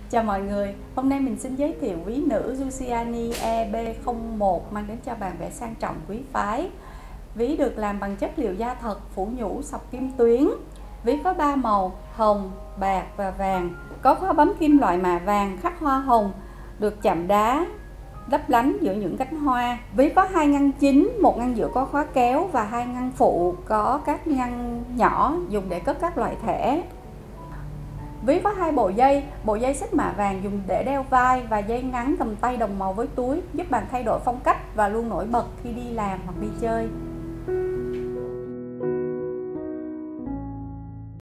Chào mọi người, hôm nay mình xin giới thiệu ví nữ Giugiani EB01 mang đến cho bạn vẻ sang trọng quý phái. Ví được làm bằng chất liệu da thật, phủ nhũ, sọc kim tuyến. Ví có 3 màu: hồng, bạc và vàng. Có khóa bấm kim loại mạ vàng khắc hoa hồng, được chạm đá lấp lánh giữa những cánh hoa. Ví có 2 ngăn chính, một ngăn giữa có khóa kéo và 2 ngăn phụ có các ngăn nhỏ dùng để cất các loại thẻ. Ví có 2 bộ dây xích mạ vàng dùng để đeo vai và dây ngắn cầm tay đồng màu với túi, giúp bạn thay đổi phong cách và luôn nổi bật khi đi làm hoặc đi chơi.